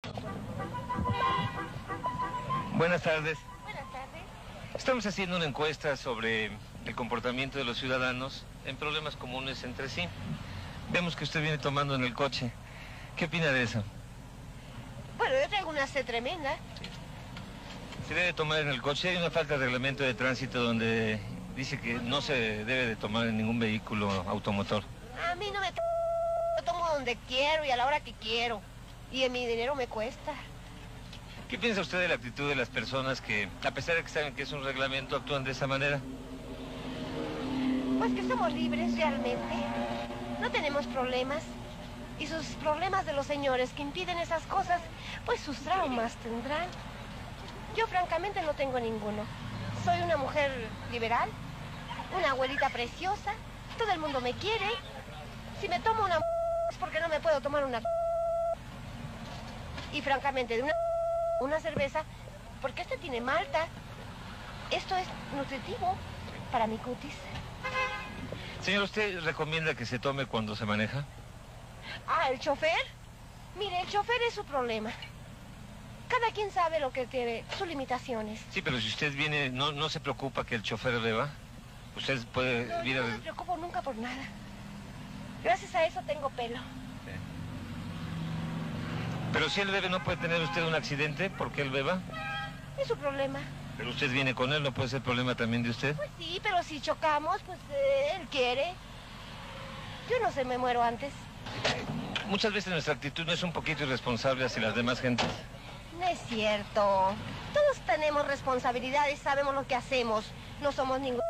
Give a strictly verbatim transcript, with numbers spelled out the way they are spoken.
Buenas tardes. Buenas tardes. Estamos haciendo una encuesta sobre el comportamiento de los ciudadanos en problemas comunes entre sí. Vemos que usted viene tomando en el coche. ¿Qué opina de eso? Bueno, yo traigo una sed tremenda. Se debe tomar en el coche. Hay una falta de reglamento de tránsito donde dice que no se debe de tomar en ningún vehículo automotor. A mí no me... Yo tomo donde quiero y a la hora que quiero. Y en mi dinero me cuesta. ¿Qué piensa usted de la actitud de las personas que, a pesar de que saben que es un reglamento, actúan de esa manera? Pues que somos libres realmente. No tenemos problemas. Y sus problemas de los señores que impiden esas cosas, pues sus traumas tendrán. Yo francamente no tengo ninguno. Soy una mujer liberal, una abuelita preciosa, todo el mundo me quiere. Si me tomo una es porque no me puedo tomar una... Y francamente de una... una cerveza, porque este tiene malta. Esto es nutritivo para mi cutis. Señor, ¿usted recomienda que se tome cuando se maneja? Ah, ¿el chofer? Mire, el chofer es su problema. Cada quien sabe lo que tiene, sus limitaciones. Sí, pero si usted viene, ¿no, no se preocupa que el chofer beba? Usted puede... No, ir yo a... no me preocupo nunca por nada. Gracias a eso tengo pelo. Sí. Pero si él bebe, ¿no puede tener usted un accidente porque él beba? Es su problema. Pero usted viene con él, ¿no puede ser problema también de usted? Pues sí, pero si chocamos, pues eh, él quiere. Yo no sé, me muero antes. Muchas veces nuestra actitud no es un poquito irresponsable hacia las demás gentes. No es cierto. Todos tenemos responsabilidades, sabemos lo que hacemos. No somos ningún...